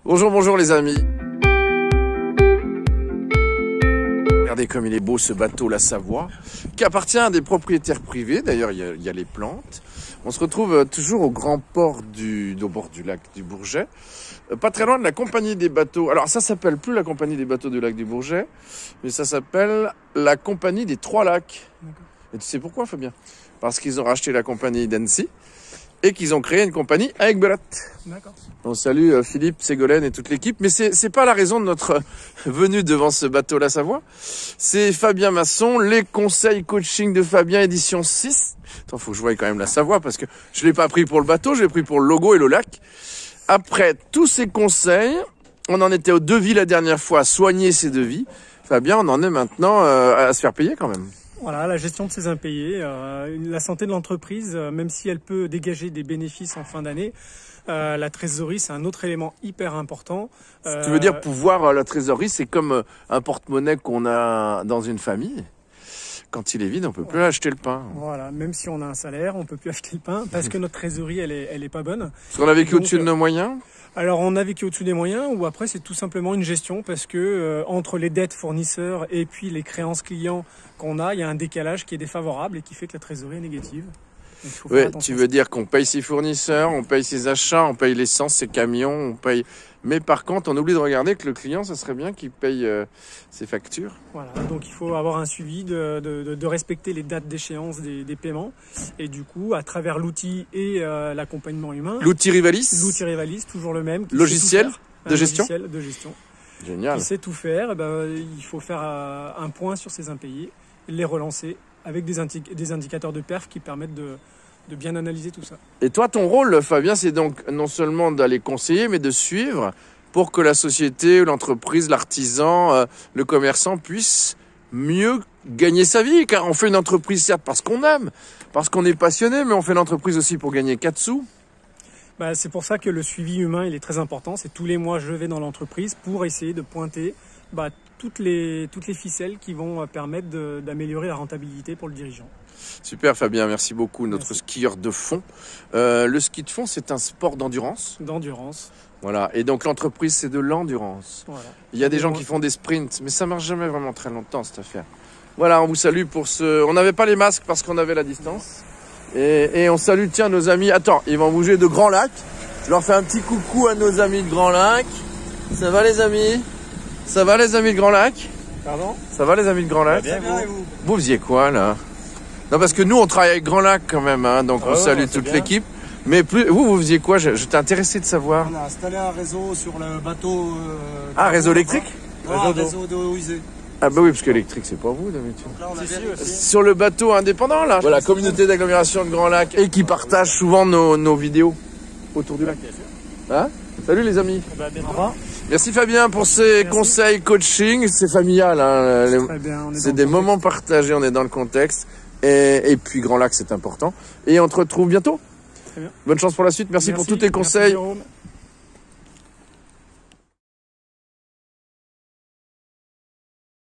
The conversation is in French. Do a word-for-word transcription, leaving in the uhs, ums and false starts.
Bonjour, bonjour les amis. Regardez comme il est beau ce bateau, la Savoie, qui appartient à des propriétaires privés. D'ailleurs, il y a, il y a les plantes. On se retrouve toujours au grand port du, au bord du lac du Bourget, pas très loin de la compagnie des bateaux. Alors ça s'appelle plus la compagnie des bateaux du lac du Bourget, mais ça s'appelle la compagnie des Trois Lacs. Et tu sais pourquoi, Fabien? Parce qu'ils ont racheté la compagnie d'Annecy et qu'ils ont créé une compagnie à Aiguebelette. D'accord. On salue euh, Philippe, Ségolène et toute l'équipe, mais c'est c'est pas la raison de notre venue devant ce bateau la Savoie. C'est Fabien Masson, les conseils coaching de Fabien édition six. Attends, faut que je voie quand même la Savoie parce que je l'ai pas pris pour le bateau, je l'ai pris pour le logo et le lac. Après tous ces conseils, on en était aux devis la dernière fois, à soigner ces devis. Fabien, on en est maintenant euh, à se faire payer quand même. Voilà, la gestion de ces impayés, euh, la santé de l'entreprise, euh, même si elle peut dégager des bénéfices en fin d'année, euh, la trésorerie, c'est un autre élément hyper important. Euh, tu veux dire pouvoir, euh, la trésorerie, c'est comme euh, un porte-monnaie qu'on a dans une famille. Quand il est vide, on peut plus acheter le pain. Voilà, même si on a un salaire, on peut plus acheter le pain parce que notre trésorerie, elle est, elle est pas bonne. Parce qu'on a vécu au-dessus de nos moyens. Alors on a vécu au-dessus des moyens ou après c'est tout simplement une gestion parce que euh, entre les dettes fournisseurs et puis les créances clients qu'on a, il y a un décalage qui est défavorable et qui fait que la trésorerie est négative. Oui, tu veux dire qu'on paye ses fournisseurs, on paye ses achats, on paye l'essence, ses camions, on paye... Mais par contre, on oublie de regarder que le client, ça serait bien qu'il paye euh, ses factures. Voilà, donc il faut avoir un suivi, de, de, de respecter les dates d'échéance des, des paiements. Et du coup, à travers l'outil et euh, l'accompagnement humain... L'outil Rivalis. L'outil Rivalis, toujours le même. Logiciel de gestion. Logiciel de gestion. Génial. Qui sait tout faire. Et ben, il faut faire euh, un point sur ces impayés, les relancer avec des, indi des indicateurs de perf qui permettent de... de bien analyser tout ça. Et toi, ton rôle, Fabien, c'est donc non seulement d'aller conseiller, mais de suivre pour que la société, l'entreprise, l'artisan, euh, le commerçant puisse mieux gagner sa vie. Car on fait une entreprise, certes, parce qu'on aime, parce qu'on est passionné, mais on fait l'entreprise aussi pour gagner quatre sous. Bah, c'est pour ça que le suivi humain, il est très important. C'est tous les mois, je vais dans l'entreprise pour essayer de pointer bah, toutes les, toutes les ficelles qui vont permettre d'améliorer la rentabilité pour le dirigeant. Super Fabien, merci beaucoup, notre merci. Skieur de fond. Euh, le ski de fond, c'est un sport d'endurance. D'endurance. Voilà, et donc l'entreprise, c'est de l'endurance. Voilà. Il y a des gens qui font des sprints, mais ça marche jamais vraiment très longtemps cette affaire. Voilà, on vous salue pour ce... On n'avait pas les masques parce qu'on avait la distance. Et, et on salue, tiens, nos amis... Attends, ils vont bouger de Grand Lac. Je leur fais un petit coucou à nos amis de Grand Lac. Ça va les amis? Ça va les amis de Grand Lac? Pardon? Ça va les amis de Grand Lac? Bien, bien, et vous? Vous faisiez quoi là? Non, parce que nous, on travaille avec Grand Lac quand même, hein, donc oh, on salue ouais, toute l'équipe. Mais plus, vous, vous faisiez quoi? Je, je t'ai intéressé de savoir. On a installé un réseau sur le bateau. Euh, ah, réseau électrique? Non, réseau, un réseau d'eau usée. Ah bah oui, parce qu'électrique, c'est pas vous d'habitude. Sur le bateau indépendant, là. Voilà, communauté d'agglomération de Grand Lac. Et qui partage souvent nos, nos vidéos autour du lac. Hein? Salut les amis. Bah, bien, au revoir. Merci Fabien pour ces Merci. conseils coaching. C'est familial, hein. C'est des moments partagés, on est dans le contexte. Et, et puis Grand Lac, c'est important. Et on te retrouve bientôt. Très bien. Bonne chance pour la suite. Merci, Merci. pour tous tes conseils. Merci,